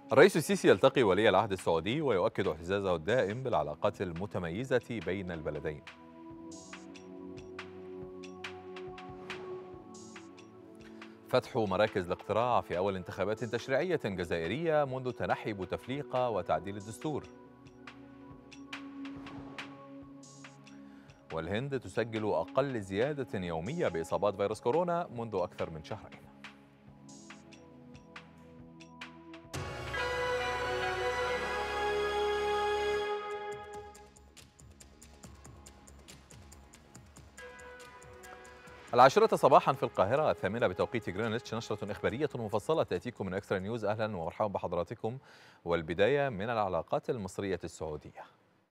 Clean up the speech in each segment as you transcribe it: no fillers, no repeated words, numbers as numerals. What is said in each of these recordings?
الرئيس السيسي يلتقي ولي العهد السعودي ويؤكد اعتزازه الدائم بالعلاقات المتميزة بين البلدين. فتح مراكز الاقتراع في أول انتخابات تشريعية جزائرية منذ تنحي بوتفليقة وتعديل الدستور. والهند تسجل أقل زيادة يومية بإصابات فيروس كورونا منذ أكثر من شهرين. العاشرة صباحا في القاهرة، الثامنة بتوقيت جرينتش، نشرة إخبارية مفصلة تأتيكم من أكسترا نيوز. أهلا ومرحبا بحضراتكم. والبداية من العلاقات المصرية السعودية.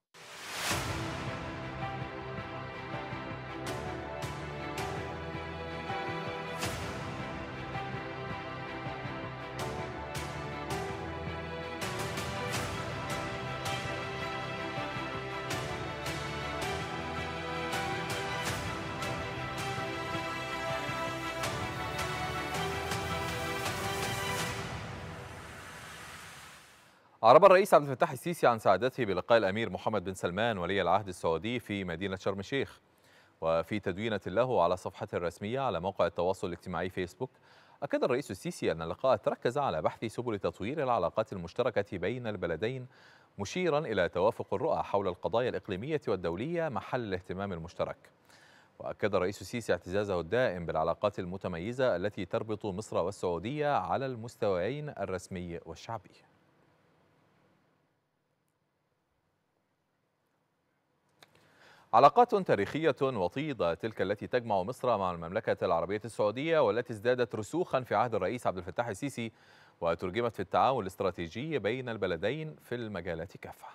أعرب الرئيس عبد الفتاح السيسي عن سعادته بلقاء الأمير محمد بن سلمان ولي العهد السعودي في مدينة شرم الشيخ. وفي تدوينة له على صفحته الرسمية على موقع التواصل الاجتماعي فيسبوك، أكد الرئيس السيسي أن اللقاء تركز على بحث سبل تطوير العلاقات المشتركة بين البلدين، مشيرا إلى توافق الرؤى حول القضايا الإقليمية والدولية محل الاهتمام المشترك. وأكد الرئيس السيسي اعتزازه الدائم بالعلاقات المتميزة التي تربط مصر والسعودية على المستويين الرسمي والشعبي. علاقات تاريخية وطيدة تلك التي تجمع مصر مع المملكة العربية السعودية، والتي ازدادت رسوخا في عهد الرئيس عبد الفتاح السيسي، وترجمت في التعاون الاستراتيجي بين البلدين في المجالات كافة.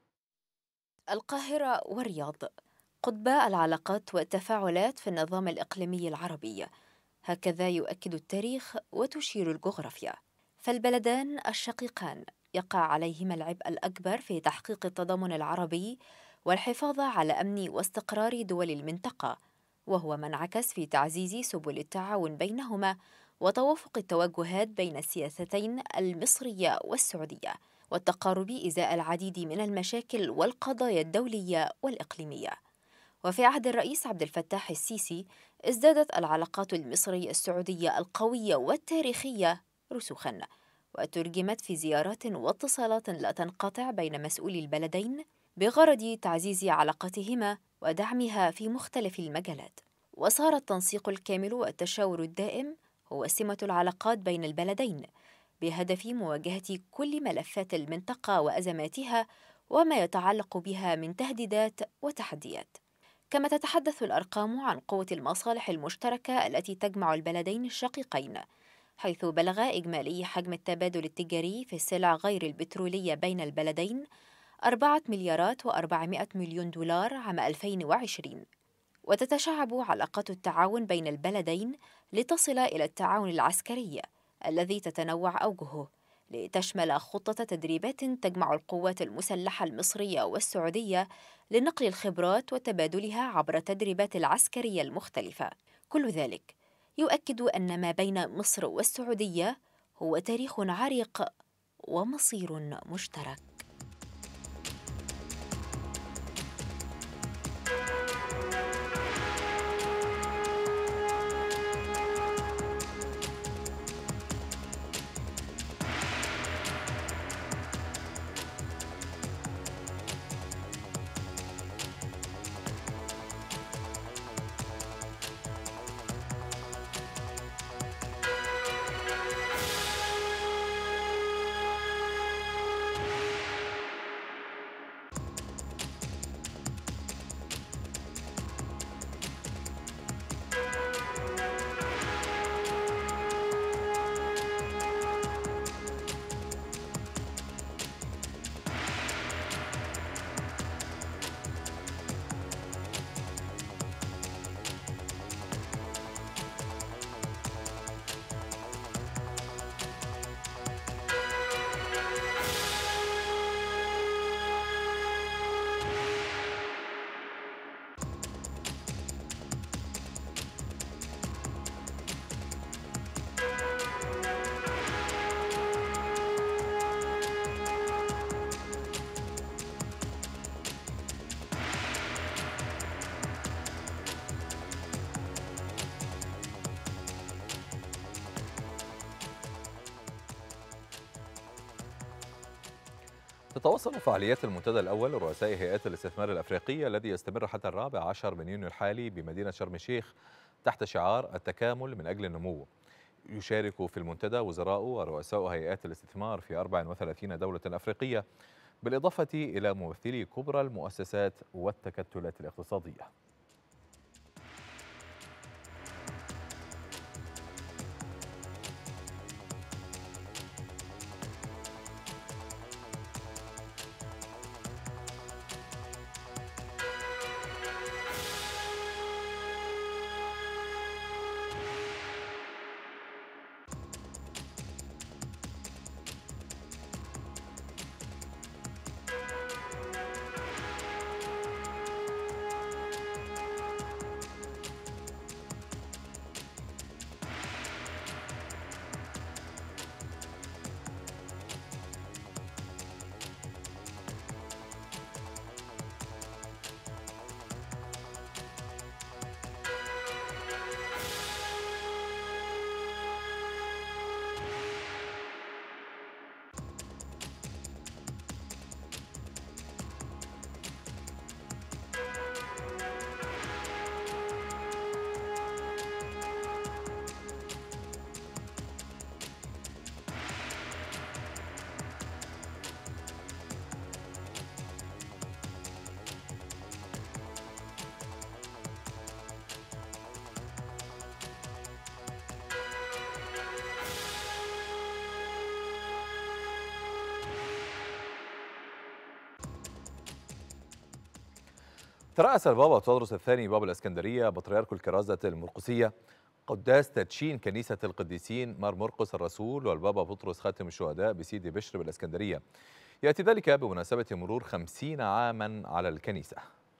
القاهرة والرياض قطبا العلاقات والتفاعلات في النظام الإقليمي العربي، هكذا يؤكد التاريخ وتشير الجغرافيا. فالبلدان الشقيقان يقع عليهما العبء الأكبر في تحقيق التضامن العربي والحفاظ على أمن واستقرار دول المنطقة، وهو ما انعكس في تعزيز سبل التعاون بينهما وتوافق التوجهات بين السياستين المصرية والسعودية، والتقارب إزاء العديد من المشاكل والقضايا الدولية والإقليمية. وفي عهد الرئيس عبد الفتاح السيسي ازدادت العلاقات المصرية السعودية القوية والتاريخية رسوخاً، وترجمت في زيارات واتصالات لا تنقطع بين مسؤولي البلدين بغرض تعزيز علاقتهما ودعمها في مختلف المجالات. وصار التنسيق الكامل والتشاور الدائم هو سمة العلاقات بين البلدين، بهدف مواجهة كل ملفات المنطقة وأزماتها وما يتعلق بها من تهديدات وتحديات. كما تتحدث الأرقام عن قوة المصالح المشتركة التي تجمع البلدين الشقيقين، حيث بلغ إجمالي حجم التبادل التجاري في السلع غير البترولية بين البلدين 4 مليارات و400 مليون دولار عام 2020. وتتشعب علاقات التعاون بين البلدين لتصل إلى التعاون العسكري الذي تتنوع أوجهه، لتشمل خطة تدريبات تجمع القوات المسلحة المصرية والسعودية لنقل الخبرات وتبادلها عبر التدريبات العسكرية المختلفة. كل ذلك يؤكد أن ما بين مصر والسعودية هو تاريخ عريق ومصير مشترك. تتواصل فعاليات المنتدى الأول لرؤساء هيئات الاستثمار الأفريقية الذي يستمر حتى 14 من يونيو الحالي بمدينة شرم الشيخ تحت شعار التكامل من أجل النمو. يشارك في المنتدى وزراء ورؤساء هيئات الاستثمار في 34 دولة أفريقية، بالإضافة إلى ممثلي كبرى المؤسسات والتكتلات الاقتصادية. ترأس البابا تودروس الثاني بابا الإسكندرية بطريرك الكرازة المرقسية قداس تدشين كنيسة القديسين مار مرقس الرسول والبابا بطرس خاتم الشهداء بسيدي بشر بالإسكندرية. يأتي ذلك بمناسبة مرور 50 عاما على الكنيسة.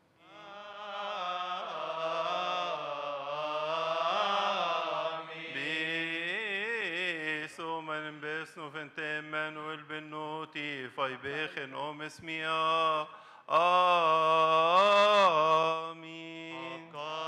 آمين.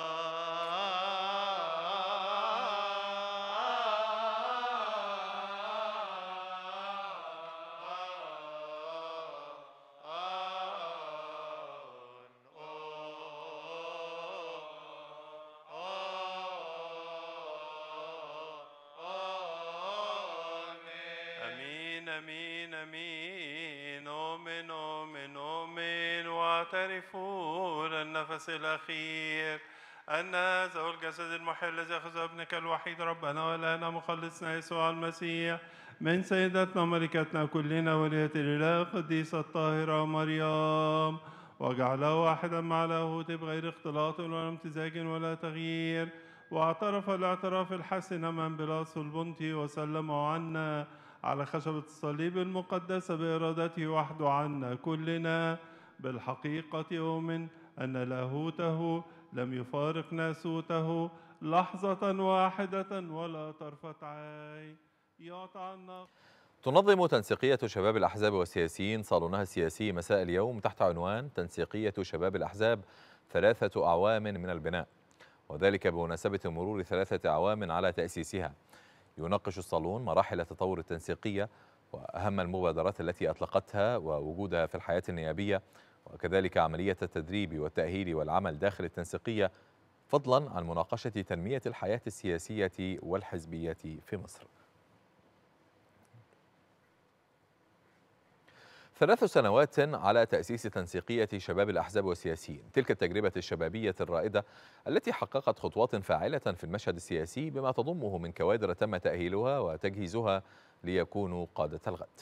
أمين أمين أمين. أؤمن أؤمن أؤمن واعترفوا للنفس الأخير أن هذا هو الجسد المحيي الذي أخذ ابنك الوحيد ربنا والآن مخلصنا يسوع المسيح من سيدتنا ملكتنا كلنا ولية الإله القديسة الطاهرة مريم، وجعله واحدا مع لاهوت بغير اختلاط ولا امتزاج ولا تغيير، واعترف الاعتراف الحسن من بلاس البنطي وسلمه عنا على خشبة الصليب المقدسة بإرادته وحده عنا كلنا. بالحقيقة أؤمن أن لاهوته لم يفارق ناسوته لحظة واحدة ولا طرفة عين. يعطى عنا. تنظم تنسيقية شباب الأحزاب والسياسيين صالونها السياسي مساء اليوم تحت عنوان تنسيقية شباب الأحزاب 3 أعوام من البناء، وذلك بمناسبة مرور 3 أعوام على تأسيسها. يناقش الصالون مراحل تطور التنسيقية وأهم المبادرات التي أطلقتها ووجودها في الحياة النيابية، وكذلك عملية التدريب والتأهيل والعمل داخل التنسيقية، فضلا عن مناقشة تنمية الحياة السياسية والحزبية في مصر. 3 سنوات على تأسيس تنسيقية شباب الأحزاب والسياسيين، تلك التجربة الشبابية الرائدة التي حققت خطوات فاعلة في المشهد السياسي بما تضمه من كوادر تم تأهيلها وتجهيزها ليكونوا قادة الغد.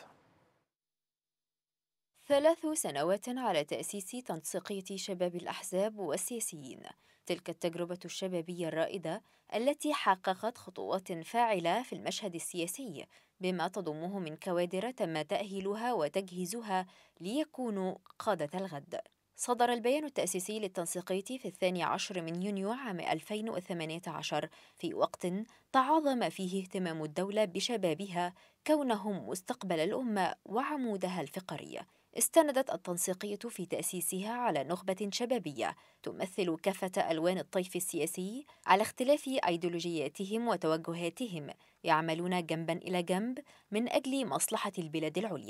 3 سنوات على تأسيس تنسيقية شباب الأحزاب والسياسيين، تلك التجربة الشبابية الرائدة التي حققت خطوات فاعلة في المشهد السياسي بما تضمه من كوادر تم تأهيلها وتجهيزها ليكونوا قادة الغد. صدر البيان التأسيسي للتنسيقية في 12 من يونيو عام 2018 في وقت تعاظم فيه اهتمام الدولة بشبابها كونهم مستقبل الأمة وعمودها الفقري. استندت التنسيقية في تأسيسها على نخبة شبابية تمثل كافة ألوان الطيف السياسي على اختلاف أيديولوجياتهم وتوجهاتهم، يعملون جنباً إلى جنب من أجل مصلحة البلاد العليا.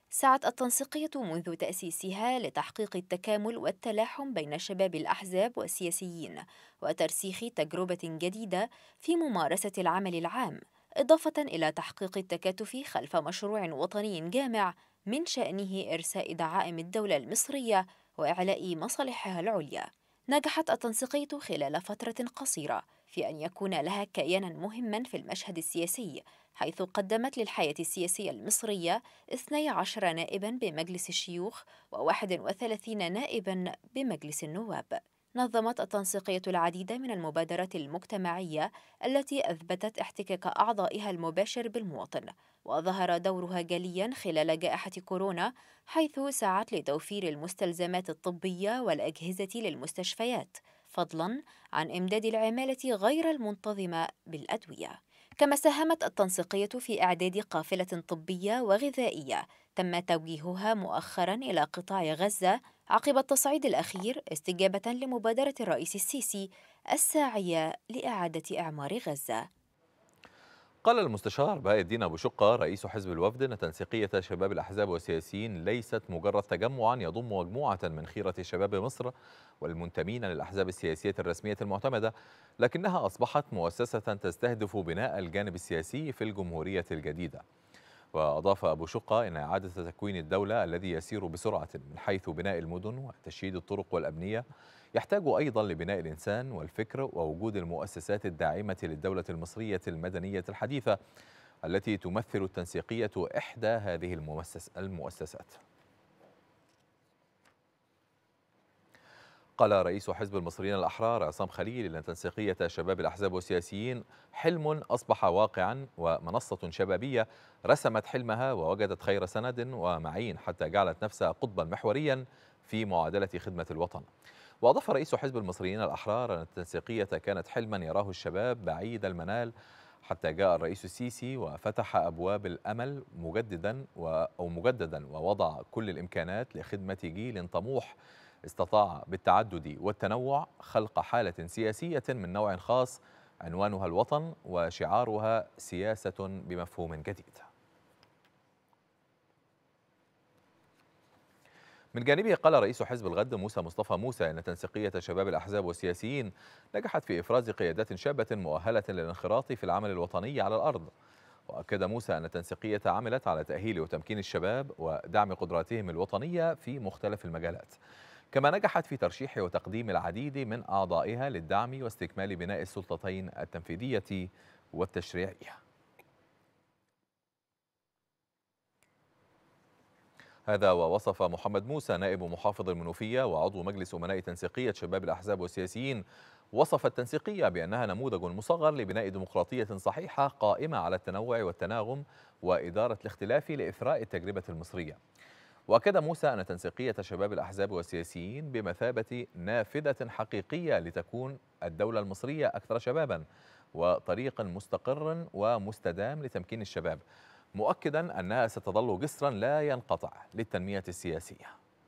سعت التنسيقية منذ تأسيسها لتحقيق التكامل والتلاحم بين شباب الأحزاب والسياسيين وترسيخ تجربة جديدة في ممارسة العمل العام، إضافة إلى تحقيق التكاتف خلف مشروع وطني جامع من شأنه إرساء دعائم الدولة المصرية وإعلاء مصالحها العليا. نجحت التنسيقية خلال فترة قصيرة في أن يكون لها كياناً مهماً في المشهد السياسي، حيث قدمت للحياة السياسية المصرية 12 نائباً بمجلس الشيوخ و31 نائباً بمجلس النواب. نظمت التنسيقية العديد من المبادرات المجتمعية التي أثبتت احتكاك أعضائها المباشر بالمواطن، وظهر دورها جلياً خلال جائحة كورونا، حيث سعت لتوفير المستلزمات الطبية والأجهزة للمستشفيات، فضلاً عن إمداد العمالة غير المنتظمة بالأدوية. كما ساهمت التنسيقية في إعداد قافلة طبية وغذائية تم توجيهها مؤخراً إلى قطاع غزة عقب التصعيد الأخير، استجابة لمبادرة الرئيس السيسي الساعية لإعادة إعمار غزة. قال المستشار بهاء الدين أبو شقة رئيس حزب الوفد أن تنسيقية شباب الأحزاب والسياسيين ليست مجرد تجمعا يضم مجموعة من خيرة شباب مصر والمنتمين للأحزاب السياسية الرسمية المعتمدة، لكنها أصبحت مؤسسة تستهدف بناء الجانب السياسي في الجمهورية الجديدة. وأضاف أبو شقة أن إعادة تكوين الدولة الذي يسير بسرعة من حيث بناء المدن وتشييد الطرق والأبنية يحتاج أيضا لبناء الإنسان والفكر ووجود المؤسسات الداعمة للدولة المصرية المدنية الحديثة التي تمثل التنسيقية إحدى هذه المؤسسات. قال رئيس حزب المصريين الأحرار عصام خليل أن تنسيقية شباب الأحزاب والسياسيين حلم أصبح واقعا ومنصة شبابية رسمت حلمها ووجدت خير سند ومعين حتى جعلت نفسها قطبا محوريا في معادلة خدمة الوطن. وأضاف رئيس حزب المصريين الأحرار أن التنسيقية كانت حلما يراه الشباب بعيد المنال حتى جاء الرئيس السيسي وفتح أبواب الأمل مجددا ووضع كل الإمكانات لخدمة جيل طموح استطاع بالتعدد والتنوع خلق حالة سياسية من نوع خاص عنوانها الوطن وشعارها سياسة بمفهوم جديد. من جانبه قال رئيس حزب الغد موسى مصطفى موسى أن تنسيقية شباب الأحزاب والسياسيين نجحت في إفراز قيادات شابة مؤهلة للانخراط في العمل الوطني على الأرض. وأكد موسى أن التنسيقية عملت على تأهيل وتمكين الشباب ودعم قدراتهم الوطنية في مختلف المجالات، كما نجحت في ترشيح وتقديم العديد من أعضائها للدعم واستكمال بناء السلطتين التنفيذية والتشريعية. هذا ووصف محمد موسى نائب محافظ المنوفية وعضو مجلس أمناء تنسيقية شباب الأحزاب والسياسيين، وصف التنسيقية بأنها نموذج مصغر لبناء ديمقراطية صحيحة قائمة على التنوع والتناغم وإدارة الاختلاف لإثراء التجربة المصرية. وأكد موسى أن تنسيقية شباب الأحزاب والسياسيين بمثابة نافذة حقيقية لتكون الدولة المصرية أكثر شبابا وطريق مستقر ومستدام لتمكين الشباب، مؤكدا أنها ستظل جسرا لا ينقطع للتنمية السياسية.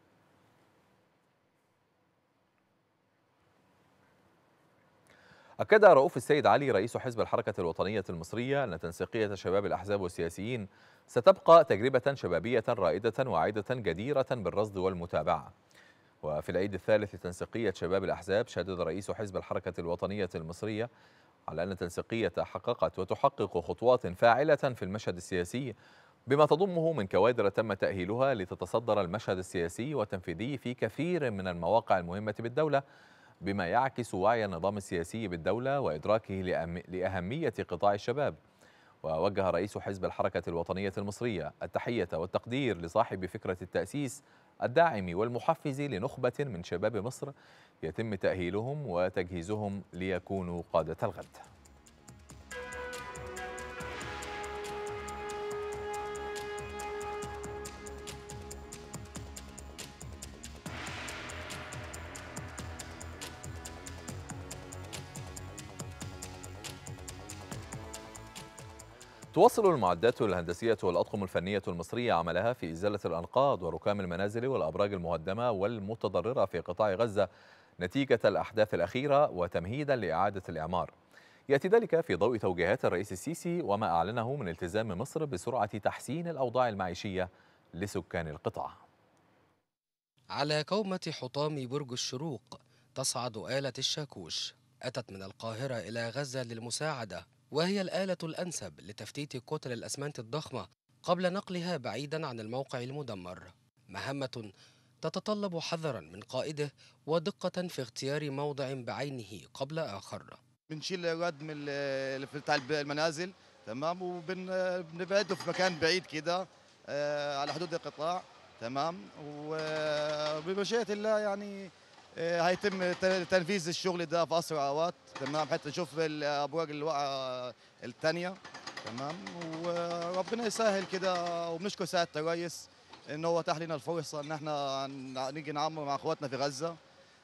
أكد رؤوف السيد علي رئيس حزب الحركة الوطنية المصرية أن تنسيقية شباب الأحزاب والسياسيين ستبقى تجربة شبابية رائدة واعدة جديرة بالرصد والمتابعة. وفي العيد الثالث لتنسيقية شباب الأحزاب شدد رئيس حزب الحركة الوطنية المصرية على أن التنسيقية حققت وتحقق خطوات فاعلة في المشهد السياسي بما تضمه من كوادر تم تأهيلها لتتصدر المشهد السياسي والتنفيذي في كثير من المواقع المهمة بالدولة، بما يعكس وعي النظام السياسي بالدولة وإدراكه لأهمية قطاع الشباب. ووجه رئيس حزب الحركة الوطنية المصرية التحية والتقدير لصاحب فكرة التأسيس الداعم والمحفز لنخبة من شباب مصر يتم تأهيلهم وتجهيزهم ليكونوا قادة الغد. تواصل المعدات الهندسية والأطقم الفنية المصرية عملها في إزالة الأنقاض وركام المنازل والأبراج المهدمة والمتضررة في قطاع غزة نتيجة الأحداث الأخيرة وتمهيدا لإعادة الإعمار. يأتي ذلك في ضوء توجيهات الرئيس السيسي وما أعلنه من التزام مصر بسرعة تحسين الأوضاع المعيشية لسكان القطاع. على كومة حطام برج الشروق تصعد آلة الشاكوش. أتت من القاهرة إلى غزة للمساعدة، وهي الآلة الأنسب لتفتيت كتل الأسمنت الضخمة قبل نقلها بعيدا عن الموقع المدمر. مهمة تتطلب حذرا من قائده ودقة في اختيار موضع بعينه قبل آخر. بنشيل الردم اللي في بتاع المنازل، تمام، وبنبعده في مكان بعيد كده على حدود القطاع، تمام، وبمشيئة الله يعني هيتم تنفيذ الشغل ده في اسرع وقت، تمام، حتى نشوف الابواج اللي واقعه الثانيه، تمام، وربنا يسهل كده. وبنشكر سعاده الرئيس ان هو اتاح لنا الفرصه ان احنا نيجي نعمر مع اخواتنا في غزه،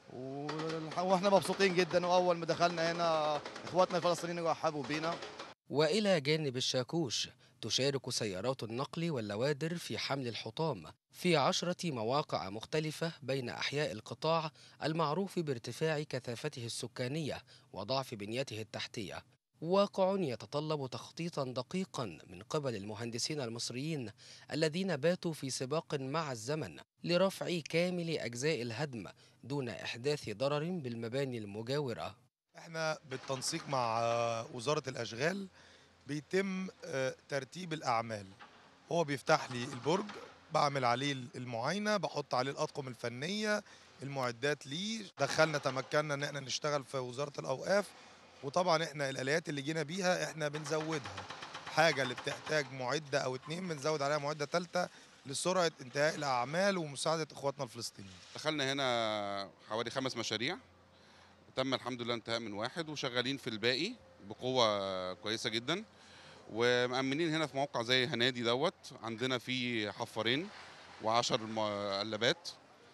واحنا مبسوطين جدا. واول ما دخلنا هنا اخواتنا الفلسطينيين رحبوا بينا. وإلى جانب الشاكوش تشارك سيارات النقل واللوادر في حمل الحطام في 10 مواقع مختلفة بين أحياء القطاع المعروف بارتفاع كثافته السكانية وضعف بنيته التحتية. واقع يتطلب تخطيطا دقيقا من قبل المهندسين المصريين الذين باتوا في سباق مع الزمن لرفع كامل أجزاء الهدم دون إحداث ضرر بالمباني المجاورة. احنا بالتنسيق مع وزارة الأشغال بيتم ترتيب الأعمال. هو بيفتح لي البرج، بعمل عليه المعاينة، بحط عليه الأطقم الفنية، المعدات ليه. دخلنا تمكنا ان احنا نشتغل في وزارة الأوقاف، وطبعا احنا الآليات اللي جينا بيها احنا بنزودها. حاجة اللي بتحتاج معدة أو اتنين بنزود عليها معدة تالتة لسرعة انتهاء الأعمال ومساعدة إخواتنا الفلسطينيين. دخلنا هنا حوالي 5 مشاريع، تم الحمد لله انتهاء من واحد، وشغالين في الباقي بقوة كويسة جدا. ومأمنين هنا في موقع زي هنادي دوت، عندنا فيه حفارين و10 قلابات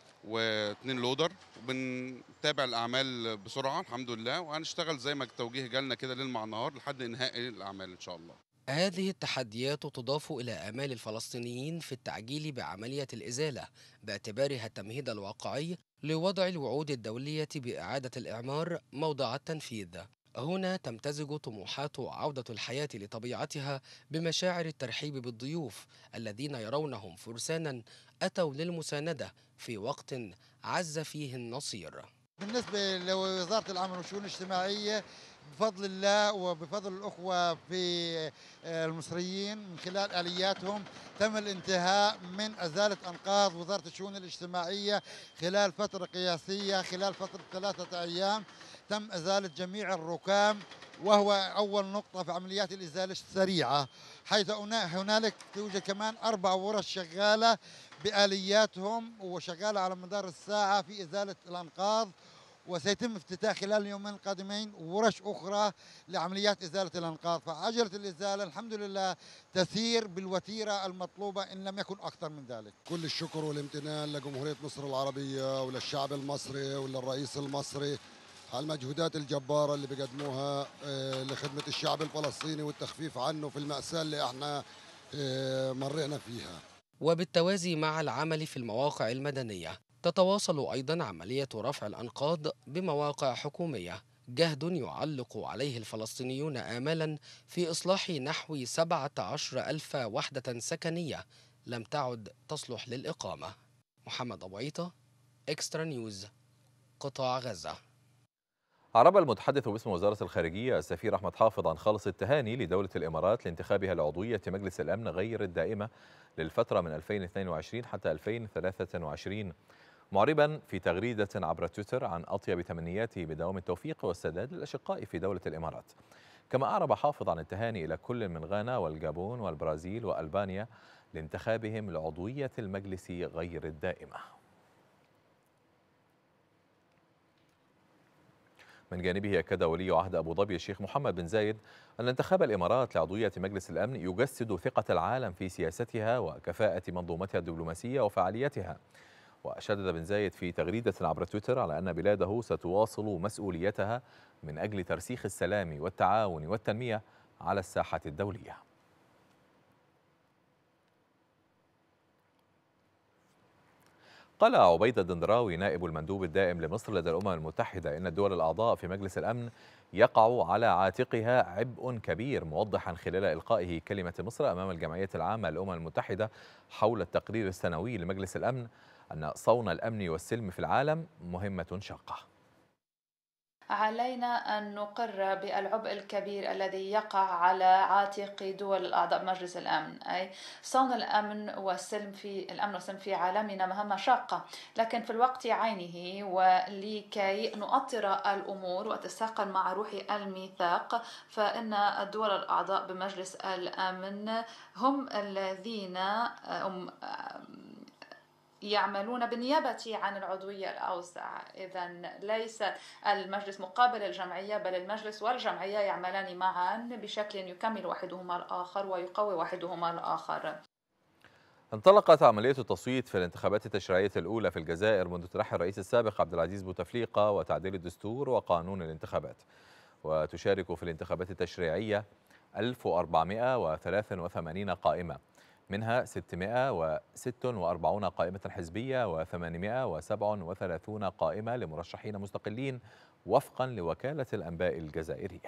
و2 لودر، وبنتابع الأعمال بسرعة الحمد لله، وهنشتغل زي ما التوجيه جالنا كده ليل مع نهار لحد إنهاء الأعمال إن شاء الله. هذه التحديات تضاف إلى آمال الفلسطينيين في التعجيل بعملية الإزالة باعتبارها التمهيد الواقعي لوضع الوعود الدولية بإعادة الإعمار موضع التنفيذ. هنا تمتزج طموحات عودة الحياة لطبيعتها بمشاعر الترحيب بالضيوف الذين يرونهم فرسانا أتوا للمساندة في وقت عز فيه النصير. بالنسبة لوزارة العمل والشؤون الاجتماعية بفضل الله وبفضل الأخوة في المصريين من خلال آلياتهم تم الانتهاء من إزالة أنقاض وزارة الشؤون الاجتماعية خلال فترة قياسية، خلال فترة 3 أيام تم إزالة جميع الركام، وهو أول نقطة في عمليات الإزالة السريعة، حيث هنالك توجد كمان 4 ورش شغالة بآلياتهم وشغالة على مدار الساعة في إزالة الأنقاض. وسيتم افتتاح خلال اليومين القادمين ورش أخرى لعمليات إزالة الأنقاض. فعجلة الإزالة الحمد لله تسير بالوتيرة المطلوبة إن لم يكن أكثر من ذلك. كل الشكر والامتنان لجمهورية مصر العربية وللشعب المصري وللرئيس المصري على المجهودات الجبارة اللي بيقدموها لخدمة الشعب الفلسطيني والتخفيف عنه في المأساة اللي احنا مرينا فيها. وبالتوازي مع العمل في المواقع المدنية تتواصل أيضا عملية رفع الأنقاض بمواقع حكومية، جهد يعلق عليه الفلسطينيون آمالا في إصلاح نحو 17,000 وحدة سكنية لم تعد تصلح للإقامة. محمد أبو عيطة، إكسترا نيوز، قطاع غزة. أعرب المتحدث باسم وزارة الخارجية السفير أحمد حافظ عن خالص التهاني لدولة الإمارات لانتخابها لعضوية مجلس الأمن غير الدائمة للفترة من 2022 حتى 2023، معربا في تغريدة عبر تويتر عن أطيب تمنياته بدوام التوفيق والسداد للأشقاء في دولة الإمارات. كما أعرب حافظ عن التهاني إلى كل من غانا والجابون والبرازيل وألبانيا لانتخابهم لعضوية المجلس غير الدائمة. من جانبه أكد ولي عهد أبو ظبي الشيخ محمد بن زايد أن انتخاب الإمارات لعضوية مجلس الأمن يجسد ثقة العالم في سياستها وكفاءة منظومتها الدبلوماسية وفعاليتها. وشدد بن زايد في تغريدة عبر تويتر على أن بلاده ستواصل مسؤوليتها من أجل ترسيخ السلام والتعاون والتنمية على الساحة الدولية. قال عبيد الدندراوي نائب المندوب الدائم لمصر لدى الأمم المتحدة إن الدول الأعضاء في مجلس الأمن يقع على عاتقها عبء كبير، موضحا خلال إلقائه كلمة مصر أمام الجمعية العامة للأمم المتحدة حول التقرير السنوي لمجلس الأمن أن صون الأمن والسلم في العالم مهمة شاقة. علينا أن نقر بالعبء الكبير الذي يقع على عاتق دول الأعضاء مجلس الأمن، أي صون الأمن والسلم في عالمنا مهمة شاقة، لكن في الوقت عينه ولكي نؤطر الأمور وتتساقل مع روح الميثاق، فإن الدول الأعضاء بمجلس الأمن هم الذين يعملون بالنيابة عن العضوية الأوسع. إذن ليس المجلس مقابل الجمعية، بل المجلس والجمعية يعملان معا بشكل يكمل واحدهما الآخر ويقوي واحدهما الآخر. انطلقت عملية التصويت في الانتخابات التشريعية الأولى في الجزائر منذ ترحل الرئيس السابق عبد العزيز بوتفليقة وتعديل الدستور وقانون الانتخابات، وتشارك في الانتخابات التشريعية 1483 قائمة، منها 646 قائمة حزبية و837 قائمة لمرشحين مستقلين وفقا لوكالة الأنباء الجزائرية.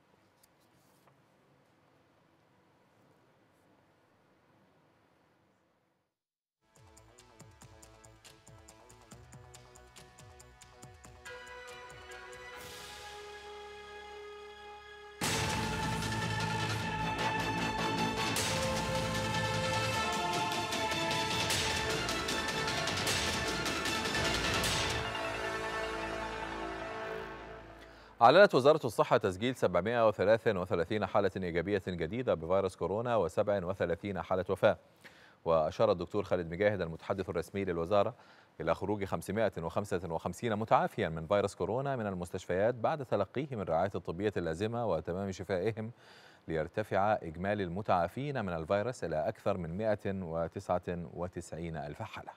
أعلنت وزارة الصحة تسجيل 733 حالة إيجابية جديدة بفيروس كورونا و37 حالة وفاة. وأشار الدكتور خالد مجاهد المتحدث الرسمي للوزارة إلى خروج 555 متعافيا من فيروس كورونا من المستشفيات بعد تلقيهم الرعاية الطبية اللازمة وتمام شفائهم، ليرتفع إجمالي المتعافين من الفيروس إلى أكثر من 199 ألف حالة.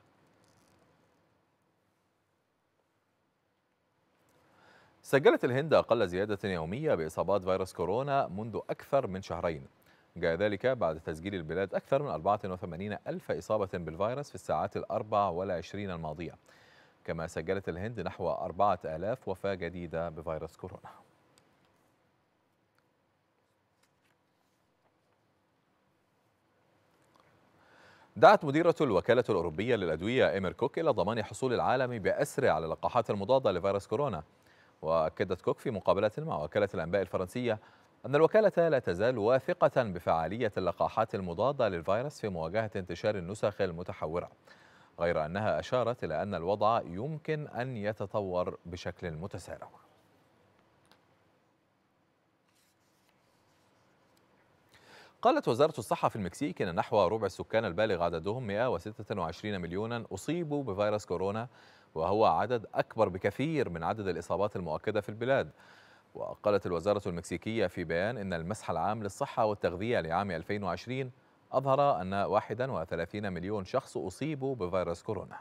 سجلت الهند أقل زيادة يومية بإصابات فيروس كورونا منذ أكثر من شهرين، جاء ذلك بعد تسجيل البلاد أكثر من 84 ألف إصابة بالفيروس في الساعات 24 الماضية، كما سجلت الهند نحو 4000 وفاة جديدة بفيروس كورونا. دعت مديرة الوكالة الأوروبية للأدوية إيمير كوك إلى ضمان حصول العالم بأسرع على اللقاحات المضادة لفيروس كورونا. وأكدت كوك في مقابلة مع وكالة الأنباء الفرنسية أن الوكالة لا تزال واثقة بفعالية اللقاحات المضادة للفيروس في مواجهة انتشار النسخ المتحورة، غير أنها أشارت إلى أن الوضع يمكن أن يتطور بشكل متسارع. قالت وزارة الصحة في المكسيك أن نحو ربع السكان البالغ عددهم 126 مليونا أصيبوا بفيروس كورونا، وهو عدد أكبر بكثير من عدد الإصابات المؤكدة في البلاد. وقالت الوزارة المكسيكية في بيان إن المسح العام للصحة والتغذية لعام 2020 أظهر أن 31 مليون شخص أصيبوا بفيروس كورونا.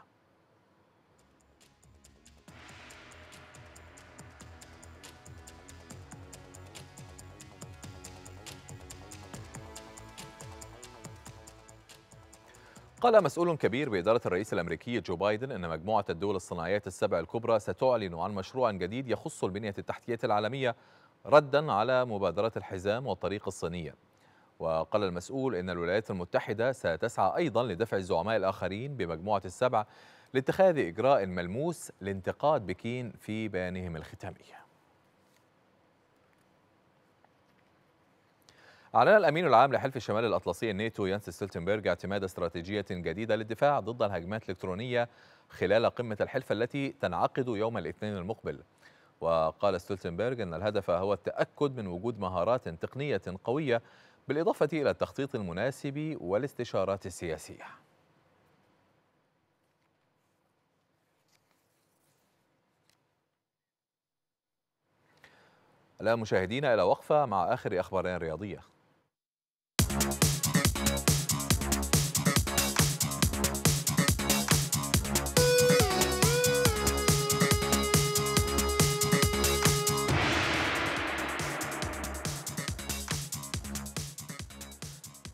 قال مسؤول كبير بإدارة الرئيس الأمريكي جو بايدن أن مجموعة الدول الصناعيات السبع الكبرى ستعلن عن مشروع جديد يخص البنية التحتية العالمية ردا على مبادرة الحزام والطريق الصينية. وقال المسؤول أن الولايات المتحدة ستسعى أيضا لدفع الزعماء الآخرين بمجموعة السبع لاتخاذ إجراء ملموس لانتقاد بكين في بيانهم الختامي. أعلن الأمين العام لحلف الشمال الأطلسي الناتو يانس ستولتنبرغ اعتماد استراتيجية جديدة للدفاع ضد الهجمات الإلكترونية خلال قمة الحلف التي تنعقد يوم الاثنين المقبل. وقال ستولتنبرغ أن الهدف هو التأكد من وجود مهارات تقنية قوية بالإضافة إلى التخطيط المناسب والاستشارات السياسية. الآن مشاهدينا إلى وقفة مع آخر أخبارنا الرياضية.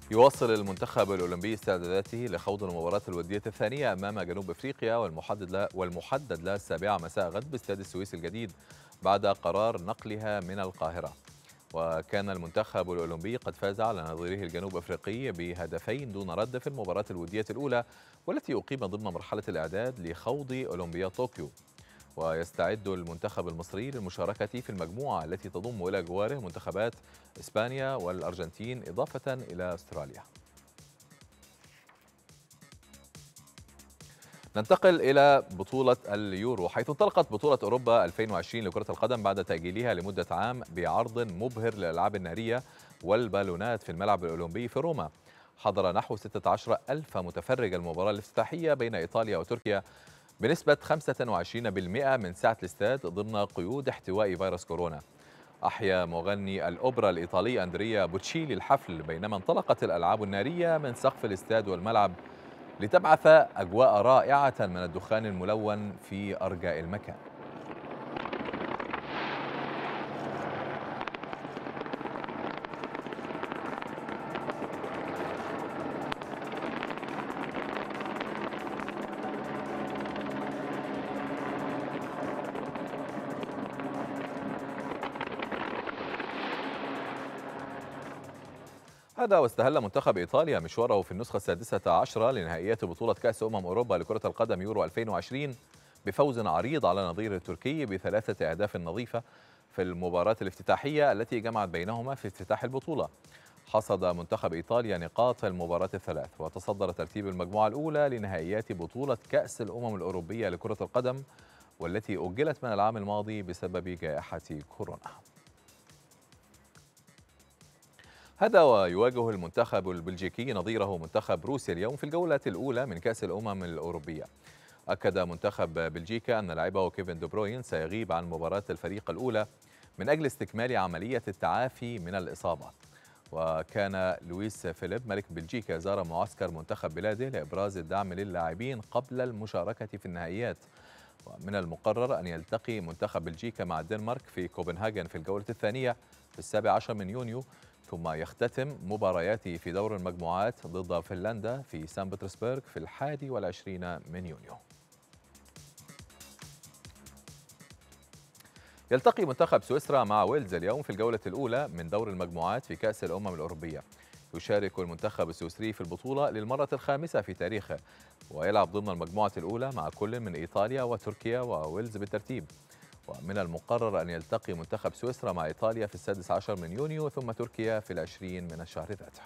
يواصل المنتخب الأولمبي استعداداته لخوض المباراة الودية الثانية أمام جنوب أفريقيا والمحدد لها 7 مساء غد باستاد السويس الجديد بعد قرار نقلها من القاهرة. وكان المنتخب الأولمبي قد فاز على نظيره الجنوب أفريقي بهدفين دون رد في المباراة الودية الأولى والتي أقيمت ضمن مرحلة الإعداد لخوض أولمبياد طوكيو. ويستعد المنتخب المصري للمشاركة في المجموعة التي تضم إلى جواره منتخبات إسبانيا والأرجنتين إضافة إلى أستراليا. ننتقل إلى بطولة اليورو، حيث انطلقت بطولة أوروبا 2020 لكرة القدم بعد تأجيلها لمدة عام بعرض مبهر للألعاب النارية والبالونات في الملعب الأولمبي في روما. حضر نحو 16,000 متفرج المباراة الافتتاحية بين إيطاليا وتركيا بنسبة 25% من سعة الاستاد ضمن قيود احتواء فيروس كورونا. أحيا مغني الأوبرا الإيطالي أندريا بوتشيلي الحفل بينما انطلقت الألعاب النارية من سقف الاستاد والملعب لتبعث أجواء رائعة من الدخان الملون في أرجاء المكان. هذا واستهل منتخب إيطاليا مشواره في النسخة 16 لنهائيات بطولة كأس أوروبا لكرة القدم يورو 2020 بفوز عريض على نظير التركي ب3 أهداف نظيفة في المباراة الافتتاحية التي جمعت بينهما في افتتاح البطولة. حصد منتخب إيطاليا نقاط المباراة الثلاث وتصدر ترتيب المجموعة الأولى لنهائيات بطولة كأس الأمم الأوروبية لكرة القدم والتي أجلت من العام الماضي بسبب جائحة كورونا. هذا ويواجه المنتخب البلجيكي نظيره منتخب روسيا اليوم في الجولة الأولى من كأس الأمم الأوروبية. أكد منتخب بلجيكا أن لاعبه كيفن دي بروين سيغيب عن مباراة الفريق الأولى من أجل استكمال عملية التعافي من الإصابة. وكان لويس فيليب ملك بلجيكا زار معسكر منتخب بلاده لإبراز الدعم للاعبين قبل المشاركة في النهائيات. ومن المقرر أن يلتقي منتخب بلجيكا مع الدنمارك في كوبنهاجن في الجولة الثانية في 17 من يونيو، ثم يختتم مبارياته في دور المجموعات ضد فنلندا في سان بطرسبرغ في 21 من يونيو. يلتقي منتخب سويسرا مع ويلز اليوم في الجولة الأولى من دور المجموعات في كأس الأمم الأوروبية. يشارك المنتخب السويسري في البطولة للمرة الخامسة في تاريخه ويلعب ضمن المجموعة الأولى مع كل من إيطاليا وتركيا وويلز بالترتيب. ومن المقرر أن يلتقي منتخب سويسرا مع إيطاليا في 16 من يونيو ثم تركيا في 20 من الشهر ذاته.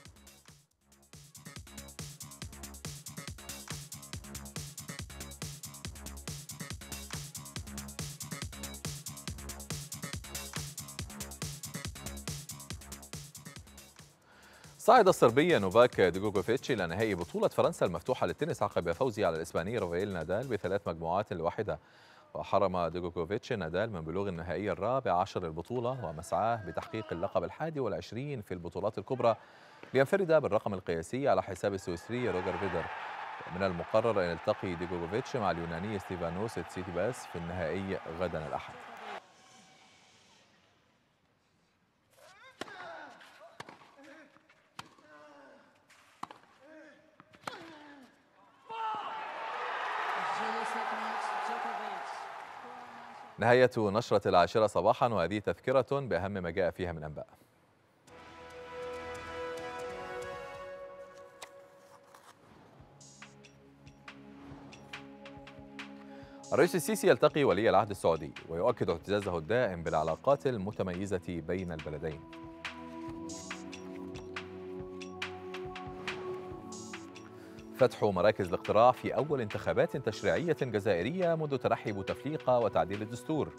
صعد الصربي نوفاك ديجوغوفيتش إلى نهائي بطولة فرنسا المفتوحة للتنس عقب فوزه على الإسباني رافائيل نادال ب3 مجموعات لواحدة. وحرم ديجوغوفيتش نادال من بلوغ النهائي ال14 للبطولة ومسعاه بتحقيق اللقب ال21 في البطولات الكبرى لينفرد بالرقم القياسي على حساب السويسري روجر فيدر. من المقرر أن يلتقي ديجوغوفيتش مع اليوناني ستيفانوس تسيتيباس في النهائي غدا الأحد. نهاية نشرة 10 صباحا وهذه تذكرة بأهم ما جاء فيها من أنباء. الرئيس السيسي يلتقي ولي العهد السعودي ويؤكد اعتزازه الدائم بالعلاقات المتميزة بين البلدين. فتح مراكز الاقتراع في أول انتخابات تشريعية جزائرية منذ ترحي بوتفليقة وتعديل الدستور.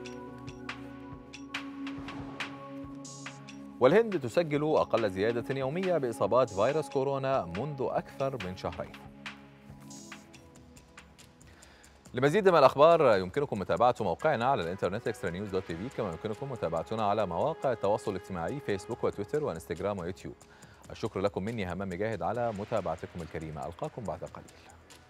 والهند تسجل أقل زيادة يومية بإصابات فيروس كورونا منذ أكثر من شهرين. لمزيد من الأخبار يمكنكم متابعة موقعنا على الإنترنت extranews.tv، كما يمكنكم متابعتنا على مواقع التواصل الاجتماعي فيسبوك وتويتر وانستغرام ويوتيوب. الشكر لكم مني همام مجاهد على متابعتكم الكريمة. ألقاكم بعد قليل.